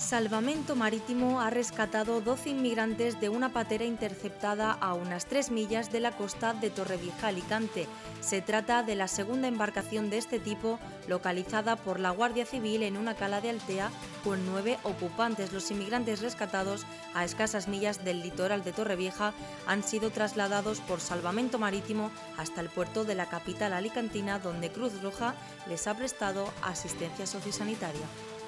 Salvamento Marítimo ha rescatado 12 inmigrantes de una patera interceptada a unas 3 millas de la costa de Torrevieja, Alicante. Se trata de la segunda embarcación de este tipo localizada por la Guardia Civil en una cala de Altea con 9 ocupantes. Los inmigrantes rescatados a escasas millas del litoral de Torrevieja han sido trasladados por Salvamento Marítimo hasta el puerto de la capital alicantina, donde Cruz Roja les ha prestado asistencia sociosanitaria.